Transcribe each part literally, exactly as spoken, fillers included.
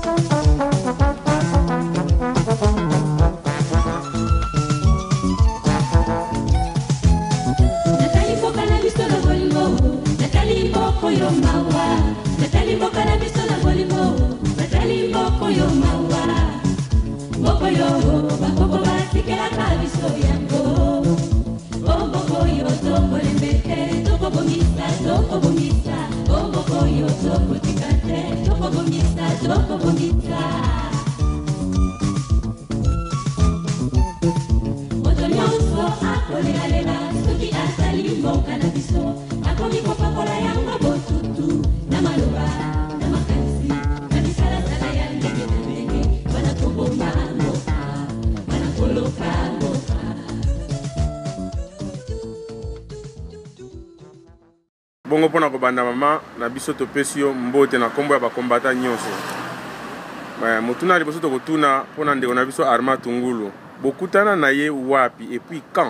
Bongo pona ko banda mama na biso to pesio mbote na kombo ya ba kombata nyonso. Ba mutuna liboso to kotuna pona ndeko na biso Armand Tungulu. Bokutana na ye wapi et puis quand?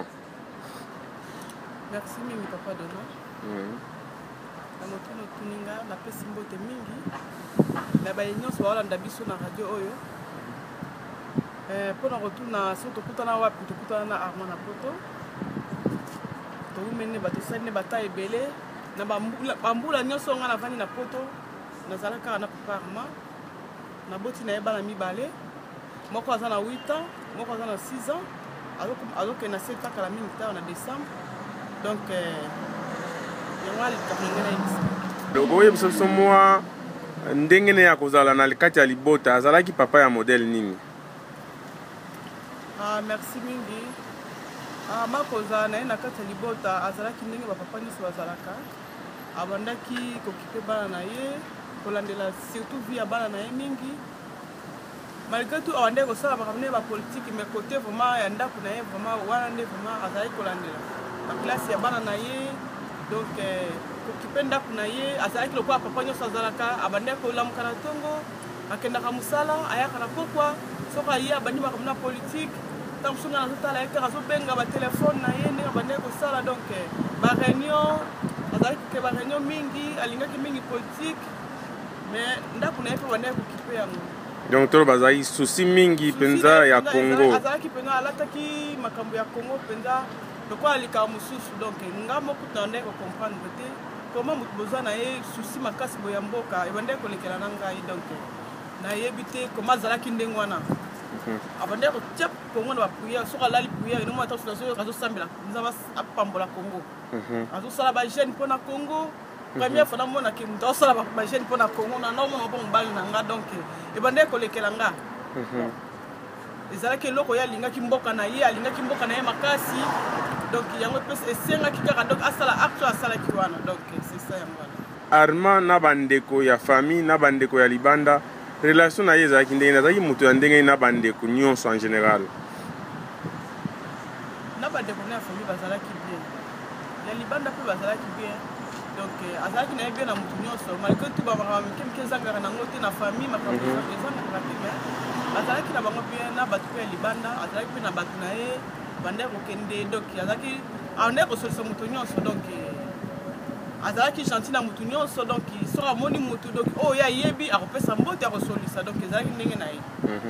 Merci mingi papa Dono. Mhm. Na mutuna tuninga na pesi mbote mingi. Na ba nyonso wala nda biso na radio oyo. Eh pona kotuna so to kutana wapi to kutana na Armand na poto. To umene ba to sane bata ebele. Na bambula nyonso nga na vani na poto nazala kaka na papa Armand na boti na yeba na mibale moko aza na huit ans moko aza na six ans azoke na sept ans kala mingi tard na décembre donc yango alikaminga na yebisa donc oyebisa biso mwa ndenge ne ya kozala na kati ya libota azalaki papa ya modèle nini? Ah merci mingi. Ah makoza na ye na kati ya libota azalaki ndenge bapapa nyonso bazalaka abandaki kokipe bana na ye kolandela surtout vie ya bana na ye mingi malgré tout awandaki kosala makambo ne bapolitike mais côté vraiment ya ndako na ye vraiment wana nde vraiment azalaki kolandela baklase ya bana na ye donc kokipe ndako na ye azalaki lokola papa nyonso azalaka abandaki kolamuka na ntongo akendaka mosala ayaka na pokwa soki aye abandi makambo na politike ntango songa nazotala ye kaka azobenga batelefone na ye ndenge abandaki kosala donc baréunion azalaki koke baréunion mingi alingaki mingi politique mais ndako na ye mpe bandaki kokipe yango donc tolo bazalaki susi mingi mpenza ya Congo azalaki mpenza alataki makambo ya Congo mpenza lokola alikaka mosusu donc nga moko tandaki kocomprendre te koma moto bozwa na ye susi makasi boya mboka ebandaki kolekela na ngai donc nayebi te koma azalaki ndenge wana abandaki kotia Congo na bapriere soki alali priere ino mwana taso azosambela nzambe apambola Congo azosala bajeune mpo na Congo première fois namonaki moto azosala bajeune mpo na Congo na naomona mpo mobali na nga donc ebandaki kolekela nga ezalaki eloko ye alingaki mboka na ye alingaki mboka na ye makasi donc yango mpe esengaki kaka donc asala acte asalaki wana donc c'est ça yango wana. Armand na bandeko ya famille na bandeko ya libanda relation na ye ezalaki ndenge azalaki moto ya ndenge na bandeko nyonso en général? Na bandeko na ya famille bazalaki bien ya libanda mpe bazalaki bien donc azalaki na ye bien na moto nyonso malgré tout bamakambo mike ezangaka nango te na famille makambo ezangaka te mais azalaki na bango bien na bato mpe ya libanda azalaki mpe na bato na ye bandaki kokende donc azalaki andaki kosolisa moto nyonso donc azalaki gentil na moto nyonso donc soki amoni moto donc oyo ayebi akopesa mbote akosolisa donc ezalaki ndenge na ye.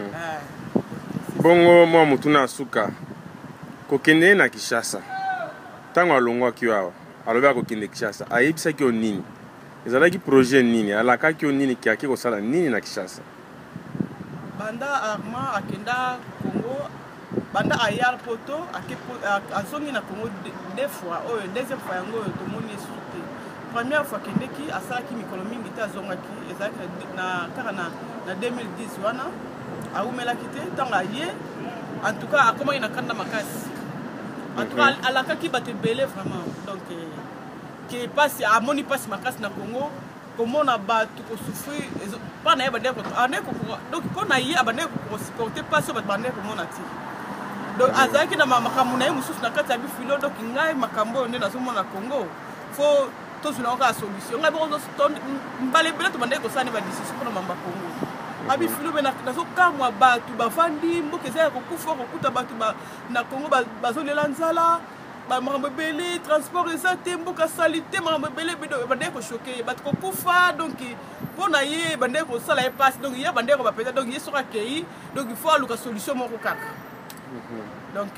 Bongo mwa motu na suka kokende na Kinshasa ntango alongwaki awa alobi akokende Kinshasa ayebisaki yo nini? Ezalaki projet nini? Alakaki yo nini ki ake kosala nini na Kinshasa? Banda Armand akenda Congo banda ayar poto azongi na Congo deux fois oyo deuxième fois yango oyo tomoni esute première fois kendeki asalaki mikolo mingi te azongaki ezalaki na kaka na deux mille dix wana aumelaki te ntango aye en tout cas akomaki na kanda makasi en tout cas alakaki bato ebele vraiment donc ke pasi amoni pasi makasi na Congo komona bato kosouffrir pa na ye bandeko donc mpo na ye abandeki kosupporte pasi oyo bato bandeki komona ti donc azalaki na makambo na ye mosusu na kati ya bifilo donc ngai makambo oyo nde nazomona Congo fo tozwina kaka solution ngai boko mbala ebele tobandeki kosala ne badisisi mpona mamba Congo abifilo mpe nazokamwa bato bafandi mboka eza ya kokufa kokuta bato na Congo bazolela nzala makambo ebele transport eza te mboka sali te makambo ebele bandeki kochoke bato kokufa donc mpo na ye bandeki kosala ye mpasi donc ye bandeki bapeza donc ye soki akei donc il faut aluka solution moko kaka donc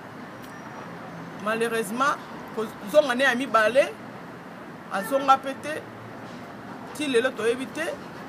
malheureusement kozonga ne ya mibale azonga mpe te ti lelo toyebi te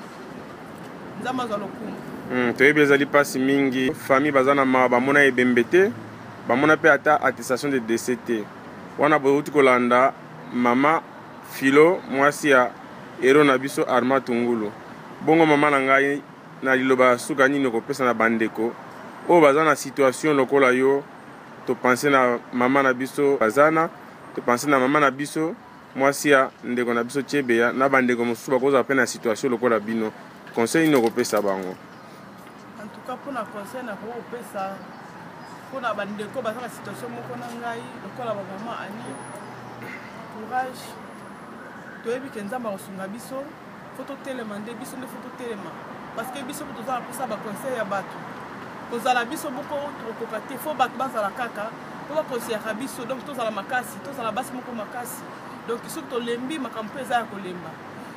nzambe azwa lokumu toyebi ezali mpasi mingi famille baza na mawa bamona ebembe te bamona mpe ata attestation de décès te wana bouti kolanda mama Filo mwasi ya ero na biso Armand Tungulu bongo mama na ngai na liloba suka nini kopesa na bandeko oyo baza na situation lokola yo topense na mama na biso bazana topense na mama na biso mwasi ya ndeko na biso Tchebeya na bandeko mosusu bakozala mpe na situation lokola bino conseil nini kopesa bango? En tout cas mpona conseil na kopesa mpona bandeko baza na situation moko na ngai lokola bamama ani courage toyebi ke nzambe akosunga biso fo totelema nde biso nde fo totelema parce que biso mpo tozala mposa baconseil ya bato kozala biso moko tokokoka te fo bato bazala kaka mpo bakonseyaka biso donc tozala makasi tozala basi moko makasi donc soki tolembi makambo mpe eza ya kolemba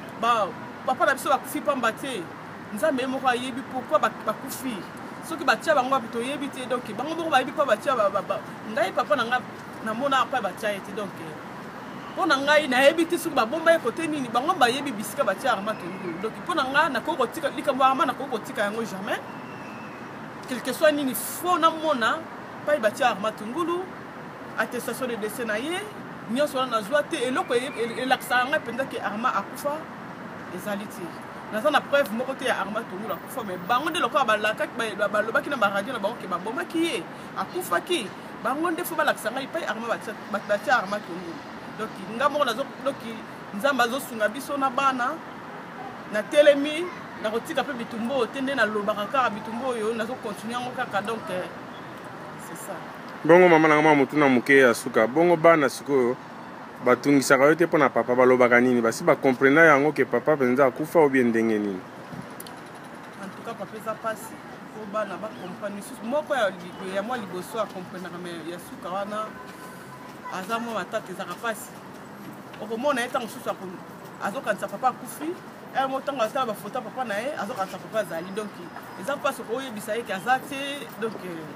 papa na biso bakufi pamba te nzambe ye moko ayebi pourkui bakufi soki batia bango bape toyebi te donc bango moko bayebi mpo batia ngai papa na ngai namona mpe batia ye te donc mpo na ngai nayebi te soki babomba ye kote nini bango bayebi bisika batia Armand Tungulu donc mpo na ngai nakoki kotika likambo Armand nakoki kotika yango jamais quelque soit nini fo namona mpai batia Armand Tungulu attestation de décès na ye nyonso wana nazwa te eloko elakisaka ngai mpenza ke Armand akufa ezali te naza na preuve moko te ya Armand Tungulu akufa mais bango nde lokola balobaki na baradio na bango ke babomaki ye akufaki bango nde fo balakisa ngai mpai Armand batia Armand Tungulu donc nga moko nazoki nzambe azosunga biso na bana na telemi nakotika mpe bitumba oyo te nde nalobaka kaka bitumba oyo nazokontinue yango kaka donc c'est ça. Bongo mama na ngama mutu na moke ya suka bongo bana sikoyo batungisaka yo te mpo na papa balobaka nini basi bakomprena yango ke papa mpenza akufa obie ndenge nini? En tout cas papa eza mpasi po bana bakomprene susu moko ya mwa liboso akomprenaka me ya suka wana aza mwa matata ezaka mpasi okomona ye ntango susu azokanisa papa akufi mo ntango atala bafoto ya papa na ye azokanisa papa azali donc eza mpasi okoyebisa ye ke aza te donc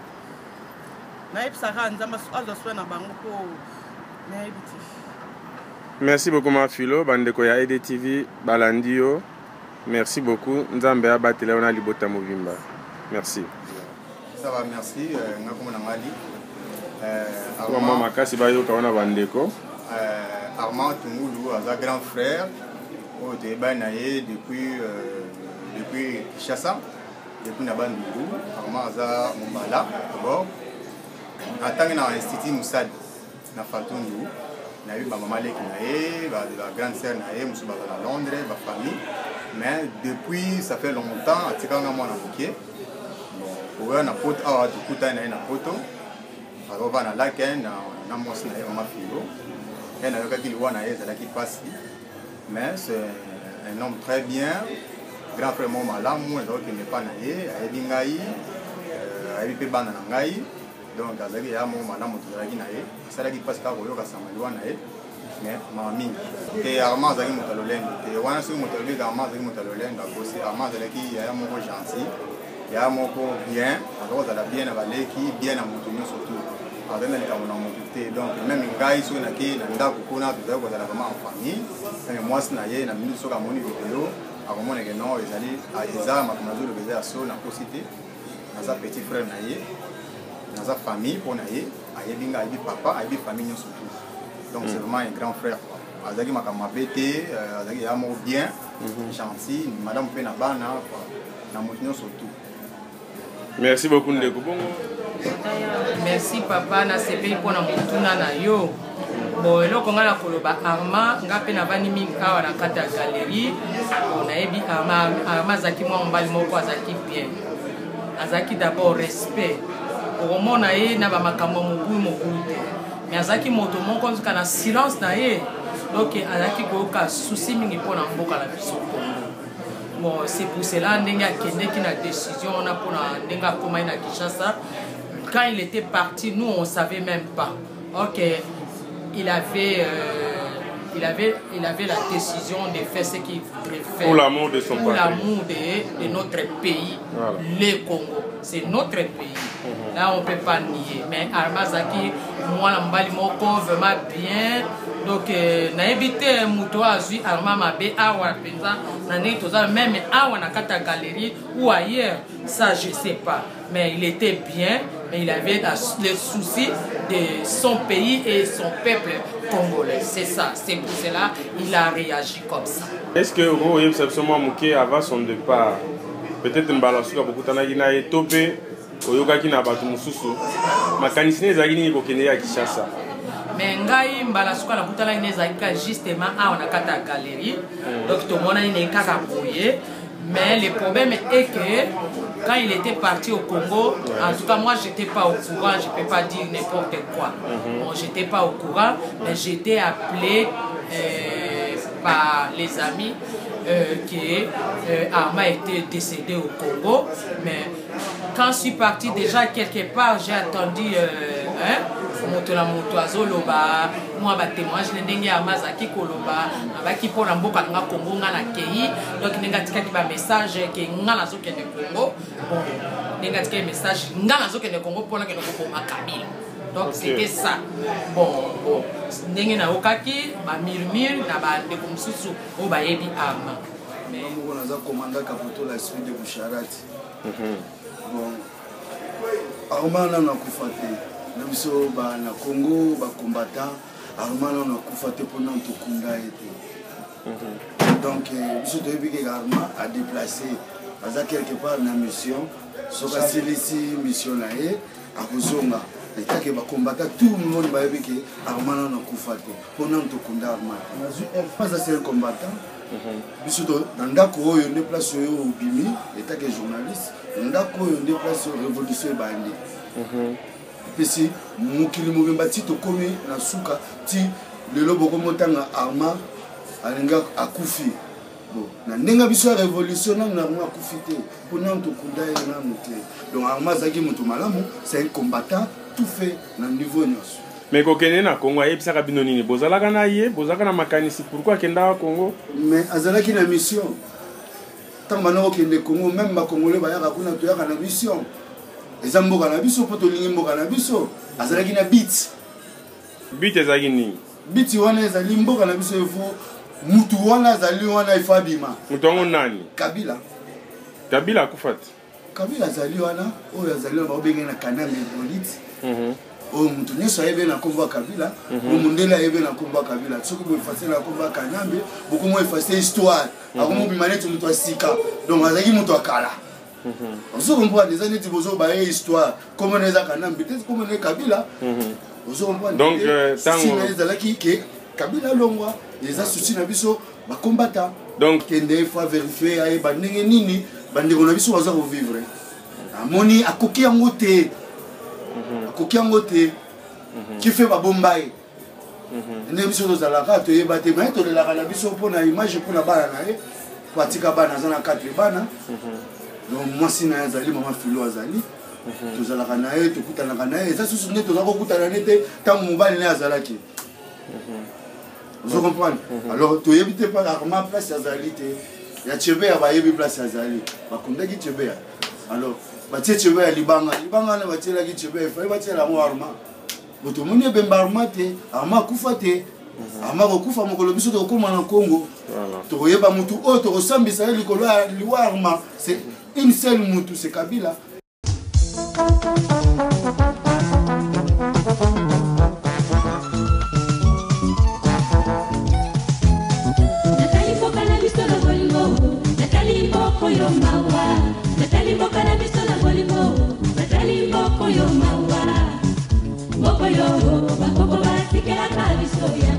nayebisaka nzambe azwa soin na bango mpo nayebi te. Merci beaucoup ma Filo bandeko ya E D T V balandi yo merci beaucoup nzambe abatela ona libota mobimba merci. Ça va merci nga komona ngali Armand mama kasi bayoka wana bandeko Armand Tungulu aza grand frère oyo toyebani na ye depuis depuis Kinshasa depuis na bandungu Armand aza mobala d'abord atangi na institut Musadi na Fatundu na eu bamama leki na ye ba grande sœur na ye mosusu baza na Londres ba famille mais depuis ça fait longtemps atikanga mwana moke bon oyo na poto awa tukutani na ye na poto azova na lake na mwasi na ye mama Filo ye nayokaki liwa na ye ezalaki mpasi mais c'est un homme très bien grand frère mo malamu ezokende mpa na ye ayebi ngai ayebi mpe bana na ngai donc azalaki ya mo malamu tozalaki na ye asalaki mpasi kaka koyoka samaliwa na ye mais mama mingi te Armand azalaki moto ya lolendo te wana soki moto alobiki Armand azalaki moto ya lolendo akosi Armand azalaki yaya moko gentil yaya moko bien azokozala bien na baleki bien na moto nyonso tu azali na likambo na motu te donc même ngai soki nakei na ndako kuna tozali kozala vraiment en famille mais mwasi na ye na minute soki amoni video akomoneke non ezali eza makambo nazoloba eza ya so nakosi te naza petit frère na ye naza famille mpo na ye ayebi nga ayebi papa ayebi famille nyonso tu donc c'est vraiment un grand frère azalaki makambo mabe te azalaki ya moko bien gentil madame mpe na bana na motu nyonso tu. Merci beaucoup ndeko bongo. Merci papa na sepeli mpona motuna na yo bon eloko nga na koloba Armand nga mpe na bani mingi awa na kati ya galerie bon nayebi Armand azalaki mwa mobali moko azalaki bien azalaki d'abord respect okomona ye na bamakambo mobulu mobulu te mais azalaki moto moko nzoka na silence na ye donc azalaki koyoka susi mingi mpona mboka na biso Congo. Bon c'est pour cela ndenge akendeki na décision wana mpona ndenge akoma ye na Kinshasa. Quand il était parti nous on savait même pas ok il avait, euh, il avait, il avait la décision de faire ce qu'il voudrait faire. Pour l'amour de son Pour pays. l'amour de, de notre pays, voilà. Le Congo. C'est notre pays. Mm-hmm. Là, on ne peut pas nier. Mais Arma Zaki, moi, l'embali moko vraiment bien. Donc, na évité Mouto Azui, Arma Mabe, Awa Penza, Nane Toza, même Awa Nakata Galerie ou ailleurs, ça je ne sais pas. Mais il était bien, mais il avait les soucis de son pays et son peuple congolais. C'est ça, c'est pour cela qu'il a réagi comme ça. Est-ce que vous voyez absolument Mouké avant son départ? Peut-être Mbalasuka beaucoup tanagina et topé, Oyoka qui n'a pas tout mususu. Ma canisine zagini kokene à Kinshasa. Mais ngai Mbalasuka la butala inezaka justement à on a kata galerie. Donc tout le monde est kaka bouillé. Mais le problème est que quand il était parti au Congo, en tout cas moi j'étais pas au courant, je peux pas dire n'importe quoi. Bon, j'étais pas au courant, mais j'étais appelé euh, par les amis euh, que euh, Arma était décédé au Congo. Mais quand je suis parti déjà quelque part, j'ai attendu euh, hein, moto na moto azoloba moi ba témoignage ndenge ya mazaki koloba abaki pona mboka nga Congo nga na kei donc nenga tikaki ba message ke nga na zokende Congo bon nenga tikaki message nga na zokende Congo pona ke ko Kabila donc okay. C'était ça bon bon ndenge na okaki ba murmure na ba ndeko mususu o ba yebi Arma mais on a za commandant Kapoto la suite de Boucharati bon Arma na nakufate Nabiso ba na Congo ba combattant Arma na kufa te pona tokunda été. Donc biso to yebi ke Arma a déplacé aza quelque part na mission soka silisi mission na ye akozonga etake ba combattant tout le monde ba yebi ke Arma na kufa te pona tokunda Arma. Pas ça c'est un combattant. Biso to ndako oyo ne place oyo obimi etake journaliste ndako oyo ne place révolution bandi. Pesi mukili mobimba ti tokomi na suka ti lelo boko motanga Arma alinga akufi bon na nenga biso révolution na Arma akufi te pona tokunda na muté donc Arma zaki mutu malamu c'est un combattant tout fait na niveau nyos mais kokene na Congo ayebisaka bino nini bozalaka na ye bozalaka na makanisi pourquoi kenda Congo mais azalaki na mission tamba na okende Congo même ba Congolais bayaka kuna toyaka na mission les amboka na biso poto lingi mboka na biso azalaki na beat beat ezaki nini beat wana ezali mboka na biso efo mutu wana azali wana ifabima mutu wango nani Kabila Kabila akufati Kabila azali wana oyo azali na babenga na Kanambe Polite mhm o mutu nyonso ayebe na kombo Kabila o mundela ayebe na kombo Kabila soki bo efase na kombo Kanambe beaucoup moins efase histoire akomo bimanete mutu asika donc azali mutu akala. On comprend des années où vous avez histoire, comme on est à Kanam, peut-être comme on est Kabila. On comprend donc si les alaki que Kabila longwa, les associés nabiso, ba combattant. Donc des fois vérifier ay ba ndenge nini, ba ndeko nabiso baza ko vivre. Amoni akoki yango te. Akoki yango te. Qui fait ba bombaye. Ndenge biso to zalaka to yeba te, mais to le la biso pona image pona bana na e, kwatika bana zana quatre bana. Donc moi si na azali maman filo azali tozalaka na ye tokutanaka na ye eza susu nde tozala kokutana nete ntango mobali ne azalaki vous comprenez alors toyebi te pa Arma place azali te ya Chebeya bayebi place azali bakundaki Chebeya alors batie Chebeya libanga libanga na batielaki Chebeya fali batiela yango Arma moto moni ebemba Arma te Arma akufa te Arma kokufa mokolo biso tokokoma na Congo tokoyeba mutu oyo tokosambisa ye likolo ya liwa Arma c'est une seule moutou, c'est Kabila. Yo,